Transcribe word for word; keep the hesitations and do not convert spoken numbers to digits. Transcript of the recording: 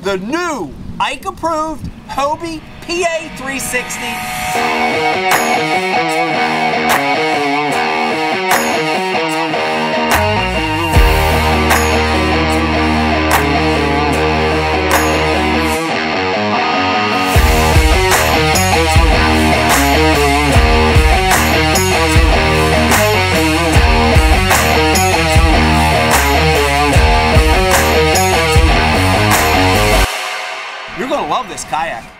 the new Ike approved Hobie P A three sixty. You're going to love this kayak.